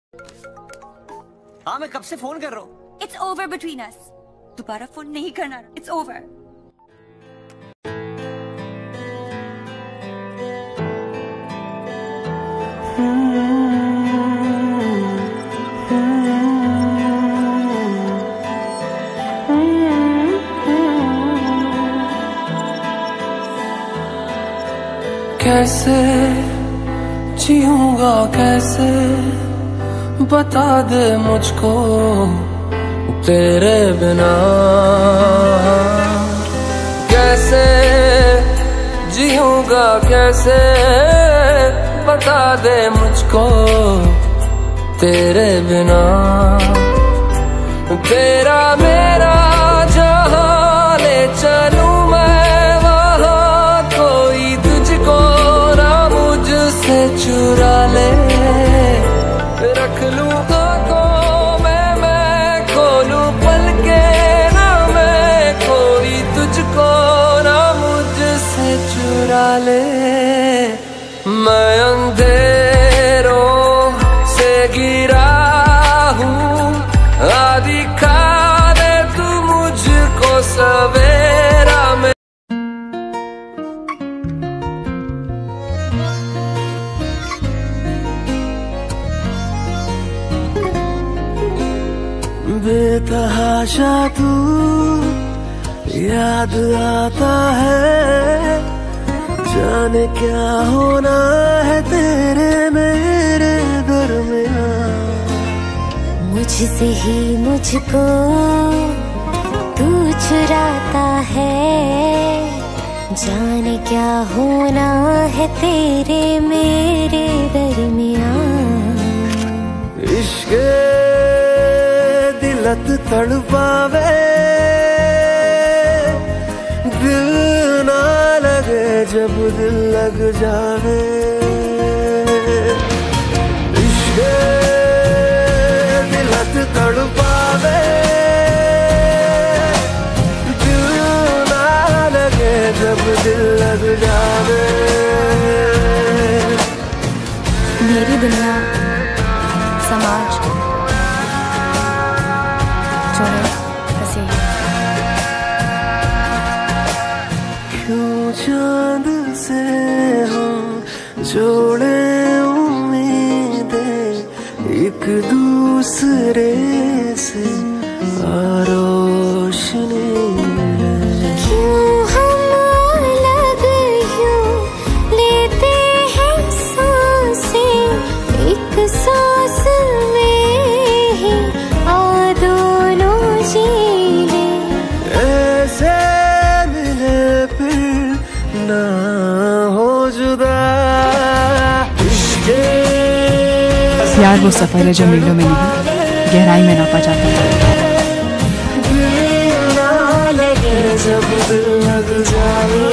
हाँ मैं कब से फोन कर रहा हूँ। It's over between us. दोबारा फोन नहीं करना। It's over. कैसे जीऊंगा कैसे बता दे मुझको तेरे बिना। कैसे जीऊंगा कैसे बता दे मुझको तेरे बिना। तेरा मेरा जहां ले चलूं मैं वहां कोई तुझको ना मुझसे चुरा ले। रख लूं आंखों में मैं खोलूं पलके ना मैं कोई तुझको ना मुझसे चुरा ले। मैं अंधेरों से गिरा हूँ आदि खा दे तू मुझको सवेरा में। बेतहाशा तू याद आता है जाने क्या होना है तेरे मेरे दरमियां। मुझसे ही मुझको तू चुराता है जाने क्या होना है तेरे मेरे दरमियां। इश्क़ दिलत तड़पावे दिल ना लगे जब दिल लग जावे। इश्क़ दिलत तड़पावे दिल ना लगे जब दिल लग जावे। मेरी दुनिया समाज जोड़े बसे। क्यों चांद से हम जोड़े उम्मीदें एक दूसरे से रोशनी। क्यों हम अलग यूं लेते हैं सांसें एक सांस में ही आ दोनों जी ले। ऐसे मिले फिर ना हो जुदा। यार वो सफर है जो मीलों में नहीं गहराई में नापा जाता है। दिल ना लगे जब दिल लग जाए।